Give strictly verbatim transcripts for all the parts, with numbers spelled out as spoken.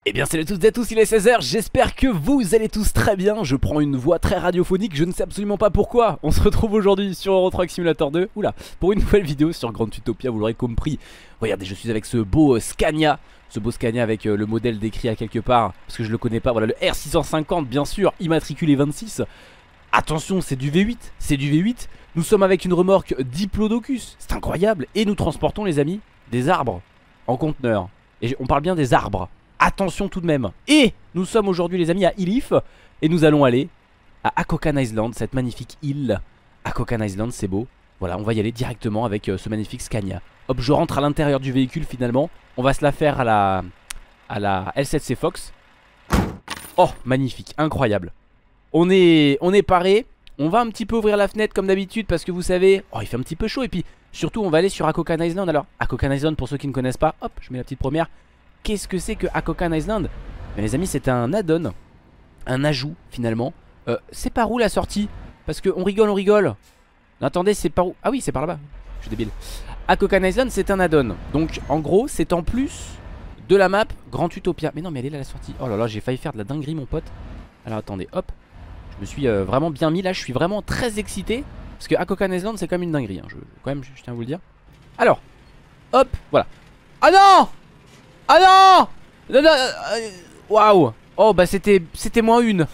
Eh bien salut à toutes et à tous, il est seize heures, j'espère que vous allez tous très bien. Je prends une voix très radiophonique, je ne sais absolument pas pourquoi. On se retrouve aujourd'hui sur Euro Truck Simulator deux, oula, pour une nouvelle vidéo sur Grand Utopia, vous l'aurez compris. Regardez, je suis avec ce beau Scania, ce beau Scania avec euh, le modèle décrit à quelque part, parce que je le connais pas, voilà le R six cent cinquante bien sûr, immatriculé vingt-six. Attention, c'est du V huit, c'est du V huit. Nous sommes avec une remorque Diplodocus, c'est incroyable. Et nous transportons les amis, des arbres en conteneur. Et on parle bien des arbres. Attention tout de même. Et nous sommes aujourd'hui les amis à Iliff. Et nous allons aller à Akokan Island, cette magnifique île. Akokan Island, c'est beau. Voilà, on va y aller directement avec euh, ce magnifique Scania. Hop, je rentre à l'intérieur du véhicule finalement. On va se la faire à la, à la L sept C Fox. Oh, magnifique, incroyable. On est, on est paré. On va un petit peu ouvrir la fenêtre comme d'habitude parce que vous savez, oh, il fait un petit peu chaud. Et puis surtout on va aller sur Akokan Island. Alors Akokan Island, pour ceux qui ne connaissent pas, hop, je mets la petite première. Qu'est-ce que c'est que Akokan Island? Mais les amis, c'est un add-on, un ajout finalement. euh, C'est par où la sortie? Parce qu'on rigole, on rigole. Non, attendez, c'est par où? Ah oui, c'est par là-bas, je suis débile. Akokan Island, c'est un add-on. Donc en gros, c'est en plus de la map Grand Utopia. Mais non, mais elle est là la sortie. Oh là là, j'ai failli faire de la dinguerie mon pote. Alors attendez, hop. Je me suis euh, vraiment bien mis là, je suis vraiment très excité. Parce que Akokan Island, c'est quand même une dinguerie hein. je, Quand même, je, je tiens à vous le dire. Alors, hop, voilà. Ah non! Ah non! Non, non, euh, waouh! Oh bah c'était c'était moins une.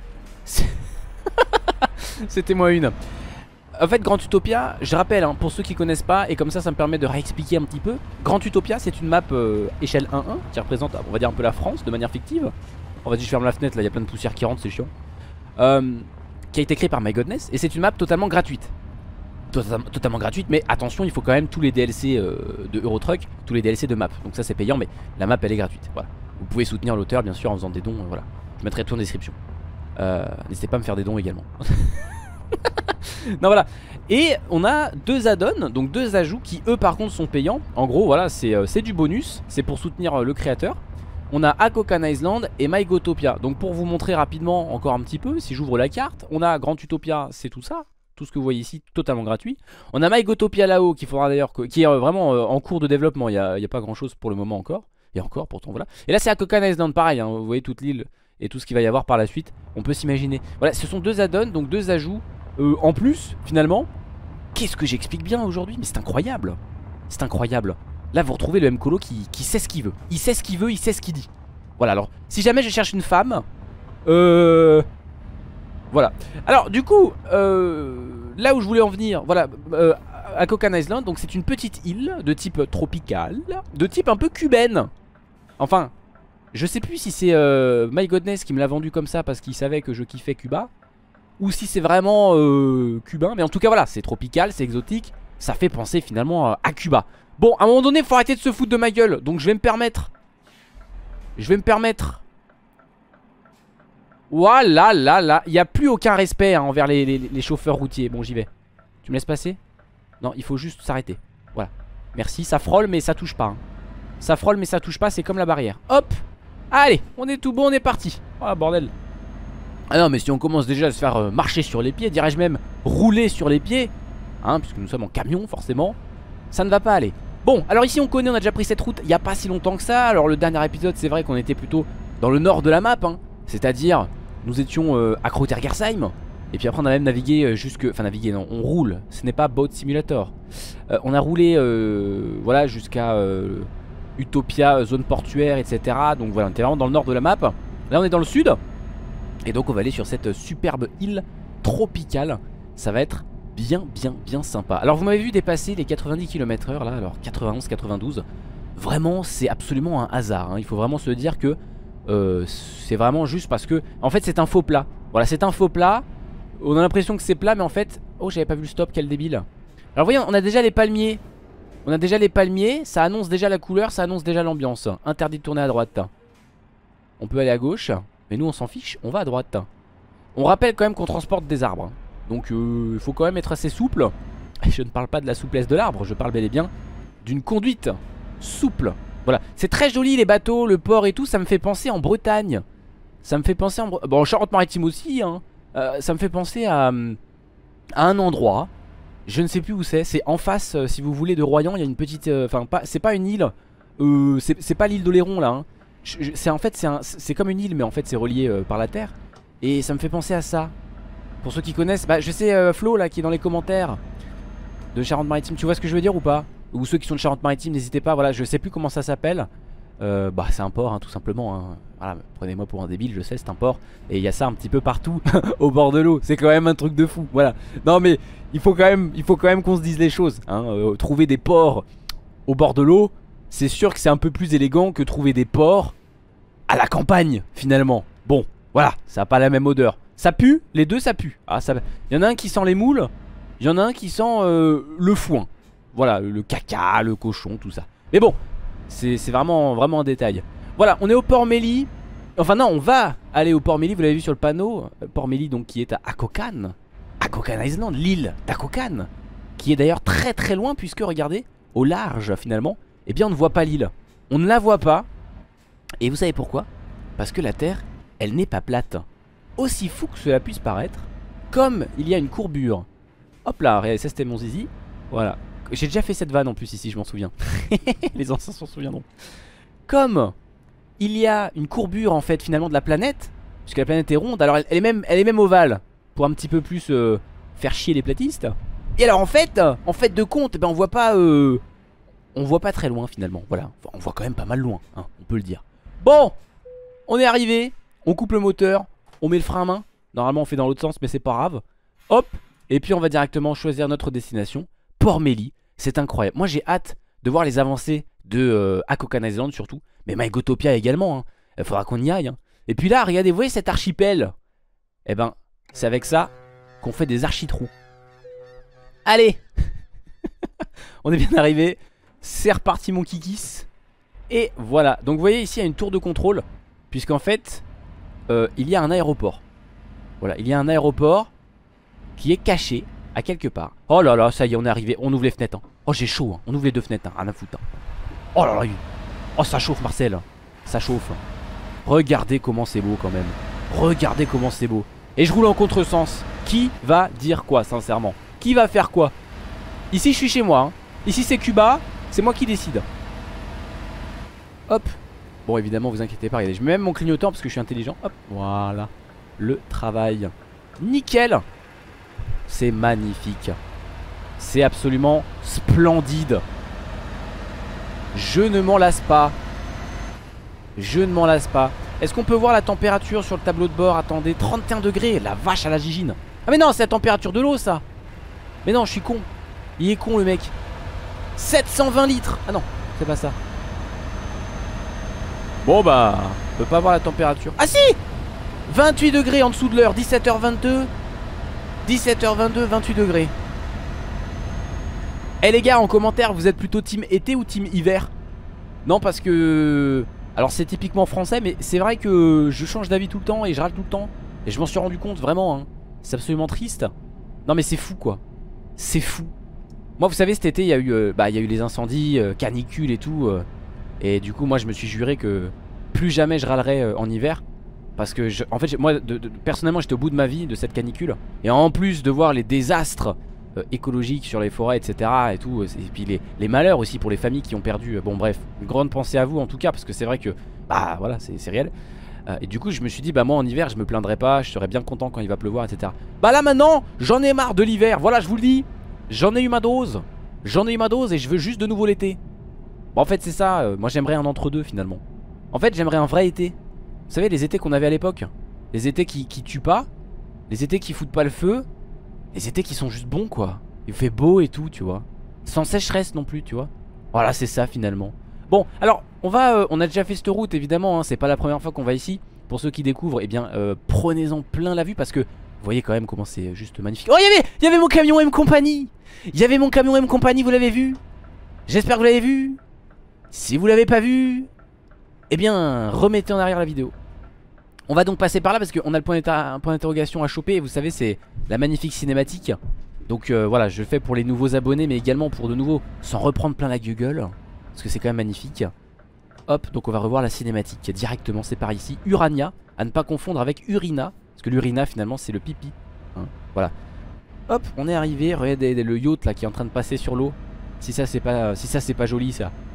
C'était moins une. En fait, Grand Utopia, je rappelle hein, pour ceux qui connaissent pas, et comme ça ça me permet de réexpliquer un petit peu. Grand Utopia, c'est une map euh, échelle un un qui représente, on va dire un peu la France de manière fictive. On va dire, je ferme la fenêtre là, il y a plein de poussière qui rentre, c'est chiant. Euh, qui a été créé par MyGodness, et c'est une map totalement gratuite. Totalement gratuite, mais attention, il faut quand même tous les D L C euh, de Euro Truck, tous les D L C de map. Donc ça c'est payant, mais la map elle est gratuite. Voilà. Vous pouvez soutenir l'auteur bien sûr en faisant des dons. Euh, voilà. Je mettrai tout en description. Euh, N'hésitez pas à me faire des dons également. Non voilà. Et on a deux add-ons, donc deux ajouts qui eux par contre sont payants. En gros voilà, c'est euh, du bonus, c'est pour soutenir euh, le créateur. On a Akokan Island et MyGotopia. Donc pour vous montrer rapidement encore un petit peu, si j'ouvre la carte, on a Grand Utopia, c'est tout ça. Tout ce que vous voyez ici, totalement gratuit. On a MyGotopia là-haut, qu'il faudra d'ailleurs, qui est euh, vraiment euh, en cours de développement. Il n'y a, a pas grand-chose pour le moment encore. Et encore, pourtant, voilà. Et là, c'est Akokan Island, pareil. Hein, vous voyez toute l'île et tout ce qu'il va y avoir par la suite. On peut s'imaginer. Voilà, ce sont deux add-ons, donc deux ajouts euh, en plus, finalement. Qu'est-ce que j'explique bien aujourd'hui? Mais c'est incroyable. C'est incroyable. Là, vous retrouvez le Mkolo qui, qui sait ce qu'il veut. Il sait ce qu'il veut, il sait ce qu'il dit. Voilà, alors, si jamais je cherche une femme, euh... voilà. Alors du coup euh, là où je voulais en venir, voilà, euh, Akokan Island, donc c'est une petite île de type tropical, de type un peu cubaine. Enfin, je sais plus si c'est euh, MyGodness qui me l'a vendu comme ça parce qu'il savait que je kiffais Cuba, ou si c'est vraiment euh, cubain. Mais en tout cas voilà, c'est tropical, c'est exotique. Ça fait penser finalement à Cuba. Bon, à un moment donné, faut arrêter de se foutre de ma gueule. Donc je vais me permettre Je vais me permettre Voilà, là, là, il n'y a plus aucun respect hein, envers les, les, les chauffeurs routiers. Bon, j'y vais. Tu me laisses passer? Non, il faut juste s'arrêter. Voilà. Merci, ça frôle mais ça touche pas. Hein. Ça frôle mais ça touche pas, c'est comme la barrière. Hop. Allez, on est tout bon, on est parti. Oh, bordel. Ah non, mais si on commence déjà à se faire euh, marcher sur les pieds, dirais-je même rouler sur les pieds, hein, puisque nous sommes en camion, forcément, ça ne va pas aller. Bon, alors ici on connaît, on a déjà pris cette route il n'y a pas si longtemps que ça. Alors le dernier épisode, c'est vrai qu'on était plutôt dans le nord de la map, hein. C'est-à-dire, nous étions euh, à Krotergersheim. Et puis après on a même navigué euh, jusque... Enfin navigué non, on roule, ce n'est pas Boat Simulator. euh, On a roulé euh, voilà, jusqu'à euh, Utopia, zone portuaire, et cetera. Donc voilà, on était vraiment dans le nord de la map. Là on est dans le sud. Et donc on va aller sur cette superbe île tropicale. Ça va être bien bien bien sympa. Alors vous m'avez vu dépasser les quatre-vingt-dix kilomètres heure là. Alors quatre-vingt-onze, quatre-vingt-douze. Vraiment c'est absolument un hasard, hein. Il faut vraiment se dire que Euh, c'est vraiment juste parce que en fait c'est un faux plat. Voilà, c'est un faux plat. On a l'impression que c'est plat mais en fait... Oh, j'avais pas vu le stop, quel débile. Alors voyez, on a déjà les palmiers. On a déjà les palmiers, ça annonce déjà la couleur, ça annonce déjà l'ambiance. Interdit de tourner à droite. On peut aller à gauche, mais nous on s'en fiche, on va à droite. On rappelle quand même qu'on transporte des arbres. Donc euh, il faut quand même être assez souple. Je ne parle pas de la souplesse de l'arbre, je parle bel et bien d'une conduite souple. Voilà, c'est très joli les bateaux, le port et tout, ça me fait penser en Bretagne. Ça me fait penser en... Bon, en Charente-Maritime aussi, hein. euh, Ça me fait penser à, à un endroit. Je ne sais plus où c'est, c'est en face, euh, si vous voulez, de Royan. Il y a une petite... Enfin, euh, pas, c'est pas une île. euh, C'est pas l'île d'Oléron, là, hein. C'est en fait c'est comme une île, mais en fait c'est relié euh, par la terre. Et ça me fait penser à ça. Pour ceux qui connaissent, bah je sais euh, Flo là qui est dans les commentaires de Charente-Maritime, tu vois ce que je veux dire ou pas? Ou ceux qui sont de Charente-Maritime, n'hésitez pas, voilà, je sais plus comment ça s'appelle. euh, Bah c'est un port hein, tout simplement hein. Voilà, prenez-moi pour un débile, je sais, c'est un port. Et il y a ça un petit peu partout au bord de l'eau, c'est quand même un truc de fou, voilà. Non mais il faut quand même, il faut quand même qu'on se dise les choses hein. euh, Trouver des ports au bord de l'eau, c'est sûr que c'est un peu plus élégant que trouver des ports à la campagne finalement. Bon, voilà, ça n'a pas la même odeur. Ça pue, les deux ça pue. Ah, ça... Il y en a un qui sent les moules, il y en a un qui sent euh, le foin. Voilà, le caca, le cochon, tout ça. Mais bon, c'est vraiment, vraiment un détail. Voilà, on est au port Mélie. Enfin non, on va aller au port Mélie, vous l'avez vu sur le panneau. Port Mélie donc qui est à Akokan. Akokan Island, l'île d'Akokan. Qui est d'ailleurs très très loin puisque regardez, au large finalement, eh bien on ne voit pas l'île. On ne la voit pas. Et vous savez pourquoi? Parce que la Terre, elle n'est pas plate. Aussi fou que cela puisse paraître, comme il y a une courbure. Hop là, regardez, ça c'était mon zizi. Voilà, j'ai déjà fait cette vanne en plus ici, je m'en souviens. Les anciens s'en souviendront. Comme il y a une courbure en fait finalement de la planète, puisque la planète est ronde, alors elle, elle, est, même, elle est même ovale, pour un petit peu plus euh, faire chier les platistes. Et alors en fait, en fait de compte, ben, on voit pas euh, on voit pas très loin finalement. Voilà, enfin, on voit quand même pas mal loin hein, on peut le dire. Bon, on est arrivé, on coupe le moteur, on met le frein à main. Normalement on fait dans l'autre sens mais c'est pas grave. Hop, et puis on va directement choisir notre destination, Port Mélie. C'est incroyable, moi j'ai hâte de voir les avancées de euh, Akokan Island surtout. Mais Mygotopia également hein. Il faudra qu'on y aille hein. Et puis là regardez, vous voyez cet archipel? Eh ben c'est avec ça qu'on fait des architrous. Allez. On est bien arrivé. C'est reparti mon kikis. Et voilà, donc vous voyez ici il y a une tour de contrôle. Puisqu'en fait euh, il y a un aéroport. Voilà, il y a un aéroport qui est caché à quelque part. Oh là là, ça y est, on est arrivé, on ouvre les fenêtres hein. Oh j'ai chaud hein. On ouvre les deux fenêtres hein. Rien à foutre hein. Oh là là. Oh ça chauffe Marcel. Ça chauffe. Regardez comment c'est beau quand même. Regardez comment c'est beau. Et je roule en contresens. Qui va dire quoi sincèrement? Qui va faire quoi? Ici je suis chez moi hein. Ici c'est Cuba. C'est moi qui décide. Hop. Bon évidemment vous inquiétez pas, regardez, je mets même mon clignotant parce que je suis intelligent. Hop, voilà. Le travail. Nickel. C'est magnifique. C'est absolument splendide. Je ne m'en lasse pas. Je ne m'en lasse pas. Est-ce qu'on peut voir la température sur le tableau de bord? Attendez, trente et un degrés. La vache à la gigine. Ah mais non, c'est la température de l'eau ça. Mais non, je suis con. Il est con le mec. sept cent vingt litres. Ah non, c'est pas ça. Bon bah, on peut pas voir la température. Ah si, vingt-huit degrés en dessous de l'heure. Dix-sept heures vingt-deux. Dix-sept heures vingt-deux, vingt-huit degrés. Eh les gars, en commentaire, vous êtes plutôt team été ou team hiver? Non parce que... Alors c'est typiquement français, mais c'est vrai que je change d'avis tout le temps et je râle tout le temps. Et je m'en suis rendu compte vraiment hein. C'est absolument triste. Non mais c'est fou quoi. C'est fou. Moi vous savez cet été il y a eu, euh, bah, il y a eu les incendies, euh, canicules et tout euh, et du coup moi je me suis juré que plus jamais je râlerais euh, en hiver. Parce que je, en fait moi de, de, personnellement j'étais au bout de ma vie de cette canicule. Et en plus de voir les désastres euh, écologiques sur les forêts etc et tout, et puis les, les malheurs aussi pour les familles qui ont perdu euh, bon bref, une grande pensée à vous en tout cas. Parce que c'est vrai que bah voilà c'est réel. euh, Et du coup je me suis dit bah moi en hiver je me plaindrais pas. Je serais bien content quand il va pleuvoir etc. Bah là maintenant j'en ai marre de l'hiver. Voilà je vous le dis. J'en ai eu ma dose. J'en ai eu ma dose et je veux juste de nouveau l'été. Bon en fait c'est ça, euh, moi j'aimerais un entre-deux finalement. En fait j'aimerais un vrai été. Vous savez les étés qu'on avait à l'époque. Les étés qui, qui tuent pas. Les étés qui foutent pas le feu. Les étés qui sont juste bons quoi. Il fait beau et tout tu vois. Sans sécheresse non plus tu vois. Voilà c'est ça finalement. Bon alors on va euh, on a déjà fait cette route évidemment hein, c'est pas la première fois qu'on va ici. Pour ceux qui découvrent, eh bien euh, prenez-en plein la vue. Parce que vous voyez quand même comment c'est juste magnifique. Oh il y avait, il y avait mon camion M Company. Il y avait mon camion M Company, vous l'avez vu? J'espère que vous l'avez vu. Si vous l'avez pas vu, eh bien remettez en arrière la vidéo. On va donc passer par là parce qu'on a le point d'interrogation à choper. Et vous savez c'est la magnifique cinématique. Donc euh, voilà je le fais pour les nouveaux abonnés. Mais également pour de nouveau s'en reprendre plein la gueule. Parce que c'est quand même magnifique. Hop donc on va revoir la cinématique directement. C'est par ici, Urania. À ne pas confondre avec Urina. Parce que l'Urina finalement c'est le pipi hein. Voilà. Hop on est arrivé. Regardez le yacht là qui est en train de passer sur l'eau. Si ça c'est pas, si ça c'est pas joli ça.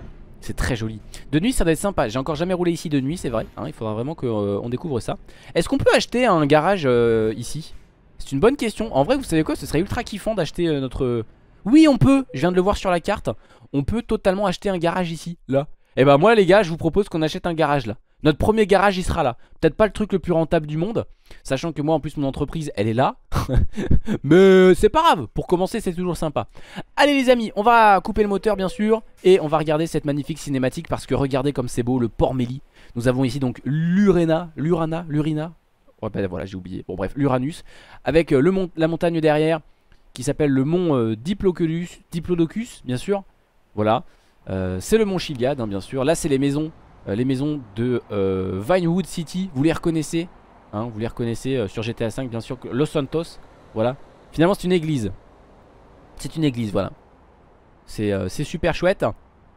C'est très joli. De nuit ça doit être sympa. J'ai encore jamais roulé ici de nuit, c'est vrai hein. Il faudra vraiment qu'on euh, découvre ça. Est-ce qu'on peut acheter un garage euh, ici? C'est une bonne question. En vrai vous savez quoi, ce serait ultra kiffant d'acheter euh, notre... Oui on peut, je viens de le voir sur la carte. On peut totalement acheter un garage ici, là. Et bah moi les gars je vous propose qu'on achète un garage là. Notre premier garage il sera là. Peut-être pas le truc le plus rentable du monde, sachant que moi en plus mon entreprise elle est là. Mais c'est pas grave, pour commencer c'est toujours sympa. Allez les amis, on va couper le moteur bien sûr. Et on va regarder cette magnifique cinématique. Parce que regardez comme c'est beau, le Port Méli. Nous avons ici donc l'Urena, l'Urana, l'Urina. Ouais bah voilà j'ai oublié, bon bref l'Uranus. Avec euh, le mont la montagne derrière qui s'appelle le mont euh, Diplodocus, Diplodocus bien sûr. Voilà. Euh, c'est le mont Chiliad hein, bien sûr. Là c'est les maisons euh, Les maisons de euh, Vinewood City. Vous les reconnaissez hein, vous les reconnaissez euh, sur G T A cinq bien sûr. Los Santos. Voilà. Finalement c'est une église. C'est une église voilà. C'est euh, super chouette.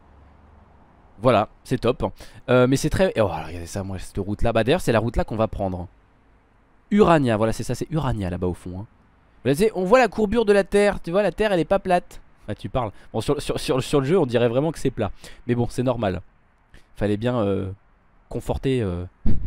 Voilà c'est top euh, mais c'est très... Oh regardez ça moi cette route là. Bah d'ailleurs c'est la route là qu'on va prendre. Urania voilà c'est ça, c'est Urania là-bas au fond hein. Vous voyez, on voit la courbure de la terre. Tu vois la terre elle est pas plate. Ah tu parles. Bon sur, sur, sur, sur le jeu on dirait vraiment que c'est plat. Mais bon c'est normal. Fallait bien euh, conforter euh...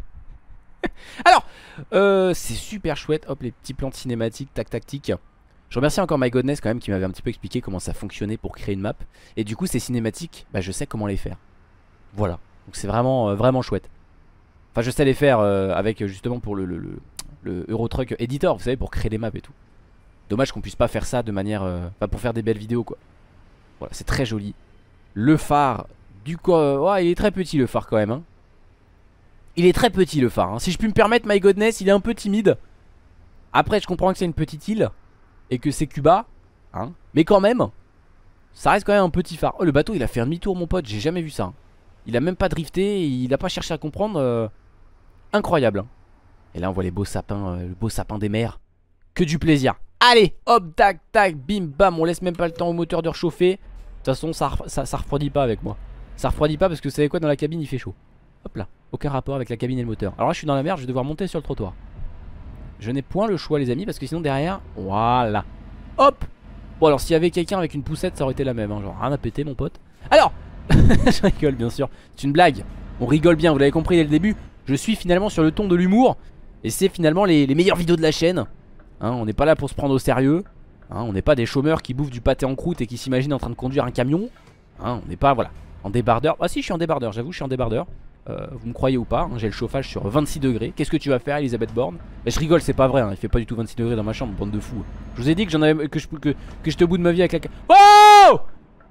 Alors euh, c'est super chouette. Hop les petits plans de cinématique. Tac tactique. Je remercie encore MyGodness quand même qui m'avait un petit peu expliqué comment ça fonctionnait pour créer une map. Et du coup ces cinématiques bah je sais comment les faire. Voilà. Donc c'est vraiment euh, vraiment chouette. Enfin je sais les faire euh, avec justement pour le, le, le, le Euro Truck Editor. Vous savez pour créer des maps et tout. Dommage qu'on puisse pas faire ça de manière... Euh, enfin pour faire des belles vidéos quoi. Voilà c'est très joli. Le phare du coup... Oh, il est très petit le phare quand même hein. Il est très petit le phare hein. Si je puis me permettre MyGodness il est un peu timide. Après je comprends que c'est une petite île. Et que c'est Cuba hein. Mais quand même ça reste quand même un petit phare. Oh le bateau il a fait un demi-tour mon pote. J'ai jamais vu ça hein. Il a même pas drifté. Il a pas cherché à comprendre euh... Incroyable hein. Et là on voit les beaux sapins euh, le beau sapin des mers. Que du plaisir. Allez hop tac tac bim bam. On laisse même pas le temps au moteur de réchauffer. De toute façon ça, ça, ça refroidit pas avec moi. Ça refroidit pas parce que vous savez quoi, dans la cabine il fait chaud. Hop là, aucun rapport avec la cabine et le moteur. Alors là je suis dans la mer, je vais devoir monter sur le trottoir. Je n'ai point le choix les amis parce que sinon derrière, voilà. Hop. Bon alors s'il y avait quelqu'un avec une poussette ça aurait été la même hein. Genre rien à péter mon pote. Alors je rigole bien sûr, c'est une blague. On rigole bien, vous l'avez compris dès le début. Je suis finalement sur le ton de l'humour. Et c'est finalement les, les meilleures vidéos de la chaîne hein. On n'est pas là pour se prendre au sérieux hein. On n'est pas des chômeurs qui bouffent du pâté en croûte et qui s'imaginent en train de conduire un camion hein. On n'est pas voilà en débardeur. Ah si je suis en débardeur, j'avoue je suis en débardeur. euh, Vous me croyez ou pas hein, j'ai le chauffage sur vingt-six degrés. Qu'est-ce que tu vas faire Elisabeth Borne? Mais je rigole c'est pas vrai hein. Il fait pas du tout vingt-six degrés dans ma chambre, bande de fous. Je vous ai dit que j'en avais que je que, que j'étais au bout de ma vie avec la... Oh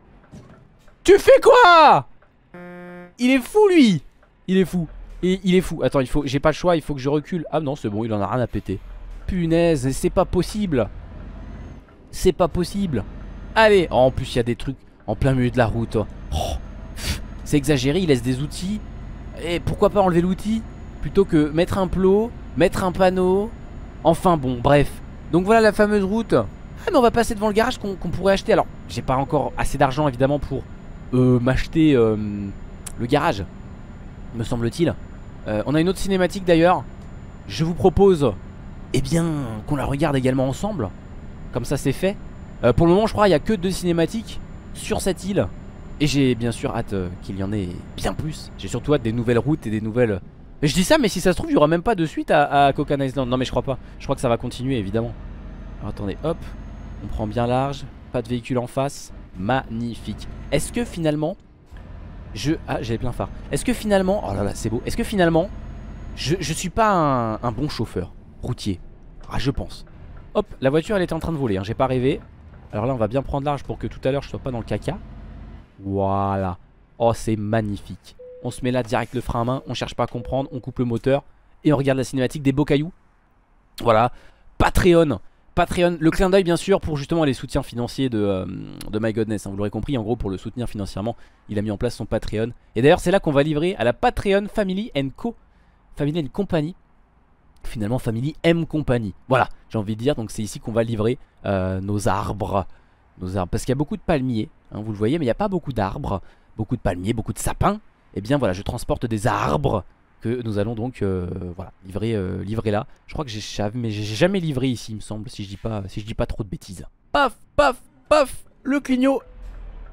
tu fais quoi? Il est fou lui. Il est fou. Et il est fou. Attends il faut, j'ai pas le choix, il faut que je recule. Ah non c'est bon il en a rien à péter. Punaise c'est pas possible. C'est pas possible. Allez oh, en plus il y a des trucs en plein milieu de la route oh. C'est exagéré, il laisse des outils. Et pourquoi pas enlever l'outil plutôt que mettre un plot, mettre un panneau. Enfin bon bref. Donc voilà la fameuse route. Ah mais on va passer devant le garage qu'on qu'on pourrait acheter. Alors j'ai pas encore assez d'argent évidemment pour euh, m'acheter euh, le garage, me semble-t-il. euh, On a une autre cinématique d'ailleurs. Je vous propose eh bien qu'on la regarde également ensemble. Comme ça c'est fait. euh, Pour le moment je crois il n'y a que deux cinématiques sur cette île. Et j'ai bien sûr hâte euh, qu'il y en ait bien plus. J'ai surtout hâte des nouvelles routes et des nouvelles... Mais je dis ça mais si ça se trouve il n'y aura même pas de suite à, à Cocan Island. Non mais je crois pas. Je crois que ça va continuer évidemment. Alors attendez hop. On prend bien large. Pas de véhicule en face. Magnifique. Est-ce que finalement je... Ah j'avais plein phare. Est-ce que finalement... Oh là là c'est beau. Est-ce que finalement je, je suis pas un, un bon chauffeur routier? Ah je pense. Hop la voiture elle était en train de voler hein. J'ai pas rêvé. Alors là on va bien prendre large pour que tout à l'heure je sois pas dans le caca. Voilà. Oh c'est magnifique. On se met là direct le frein à main. On cherche pas à comprendre. On coupe le moteur. Et on regarde la cinématique des beaux cailloux. Voilà. Patreon. Patreon. Le clin d'œil bien sûr pour justement les soutiens financiers de, euh, de MyGodness hein. Vous l'aurez compris en gros pour le soutenir financièrement il a mis en place son Patreon. Et d'ailleurs c'est là qu'on va livrer à la Patreon Family and Co. Family and Company. Finalement Family M Company. Voilà j'ai envie de dire. Donc c'est ici qu'on va livrer euh, nos arbres. Nos arbres. Parce qu'il y a beaucoup de palmiers hein, vous le voyez mais il n'y a pas beaucoup d'arbres. Beaucoup de palmiers, beaucoup de sapins. Et bien voilà je transporte des arbres que nous allons donc euh, voilà, livrer, euh, livrer là. Je crois que j'ai mais j'ai jamais livré ici il me semble. Si je dis pas, si je dis pas trop de bêtises. Paf paf paf. Le clignot.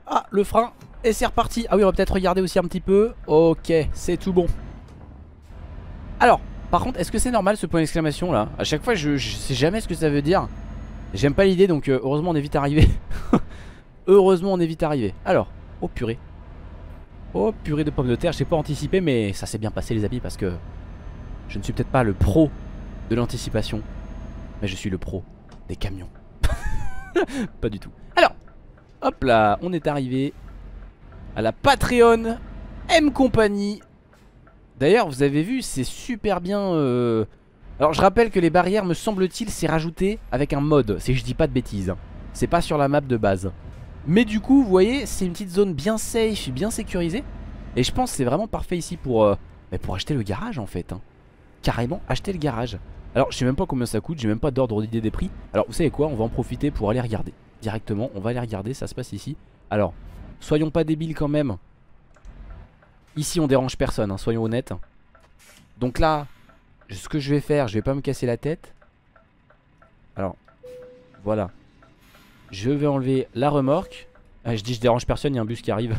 Ah, le frein. Et c'est reparti. Ah oui, on va peut-être regarder aussi un petit peu. Ok, c'est tout bon. Alors, par contre, est-ce que c'est normal ce point d'exclamation là? À chaque fois, je, je sais jamais ce que ça veut dire. J'aime pas l'idée, donc euh, heureusement on est vite arrivé. Heureusement on est vite arrivé. Alors, oh purée. Oh purée de pommes de terre, j'ai pas anticipé, mais ça s'est bien passé les amis, parce que je ne suis peut-être pas le pro de l'anticipation, mais je suis le pro des camions. Pas du tout. Alors, hop là, on est arrivé à la Patreon M Company. D'ailleurs, vous avez vu, c'est super bien. Euh... Alors, je rappelle que les barrières, me semble-t-il, c'est rajouté avec un mode. Si je dis pas de bêtises, hein. C'est pas sur la map de base. Mais du coup, vous voyez, c'est une petite zone bien safe, bien sécurisée. Et je pense que c'est vraiment parfait ici pour, euh, pour acheter le garage en fait, hein. Carrément acheter le garage. Alors, je sais même pas combien ça coûte, j'ai même pas d'ordre d'idée des prix. Alors, vous savez quoi, on va en profiter pour aller regarder. Directement, on va aller regarder, ça se passe ici. Alors, soyons pas débiles quand même. Ici, on dérange personne, hein, soyons honnêtes. Donc là, ce que je vais faire, je vais pas me casser la tête. Alors, voilà. Je vais enlever la remorque. Ah, je dis je dérange personne, il y a un bus qui arrive.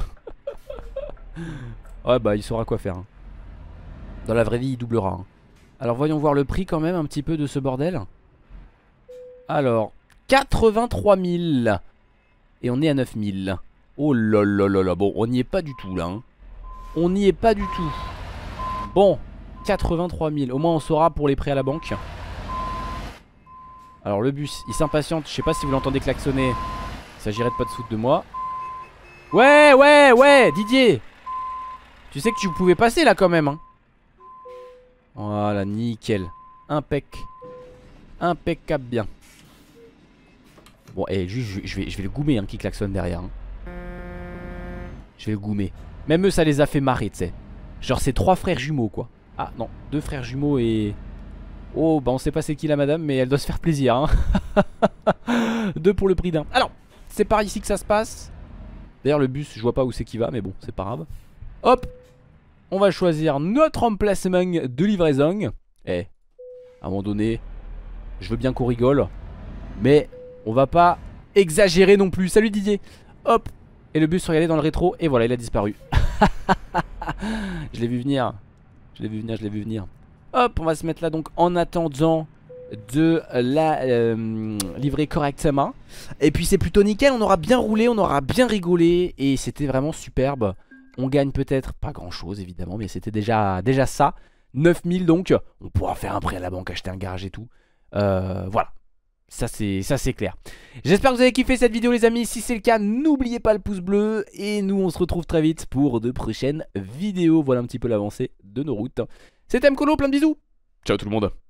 Ouais bah il saura quoi faire, hein. Dans la vraie vie il doublera, hein. Alors voyons voir le prix quand même un petit peu de ce bordel. Alors quatre-vingt-trois mille. Et on est à neuf mille. Oh là là là là. Bon on n'y est pas du tout là, hein. On n'y est pas du tout. Bon, quatre-vingt-trois mille. Au moins on saura pour les prêts à la banque. Alors le bus, il s'impatiente. Je sais pas si vous l'entendez klaxonner. Il s'agirait de pas de foutre de moi. Ouais, ouais, ouais, Didier. Tu sais que tu pouvais passer là quand même, hein. Voilà, nickel. Impec. Impeccable bien. Bon, et eh, juste, je vais, je vais le goumer, hein, qui klaxonne derrière, hein. Je vais le goumer. Même eux, ça les a fait marrer, tu sais. Genre, c'est trois frères jumeaux, quoi. Ah, non, deux frères jumeaux et... Oh, bah on sait pas c'est qui la madame, mais elle doit se faire plaisir, hein. Deux pour le prix d'un. Alors, c'est par ici que ça se passe. D'ailleurs, le bus, je vois pas où c'est qu'il va, mais bon, c'est pas grave. Hop, on va choisir notre emplacement de livraison. Eh, à un moment donné, je veux bien qu'on rigole, mais on va pas exagérer non plus. Salut Didier. Hop, et le bus, regardez dans le rétro, et voilà, il a disparu. Je l'ai vu venir. Je l'ai vu venir, je l'ai vu venir. Hop, on va se mettre là donc en attendant de la euh, livrer correctement. Et puis c'est plutôt nickel, on aura bien roulé, on aura bien rigolé. Et c'était vraiment superbe. On gagne peut-être pas grand chose évidemment, mais c'était déjà, déjà ça. neuf mille donc, on pourra faire un prêt à la banque, acheter un garage et tout. euh, Voilà, ça c'est ça c'est clair. J'espère que vous avez kiffé cette vidéo les amis. Si c'est le cas, n'oubliez pas le pouce bleu. Et nous on se retrouve très vite pour de prochaines vidéos. Voilà un petit peu l'avancée de nos routes. C'était Mkolo, plein de bisous. Ciao tout le monde.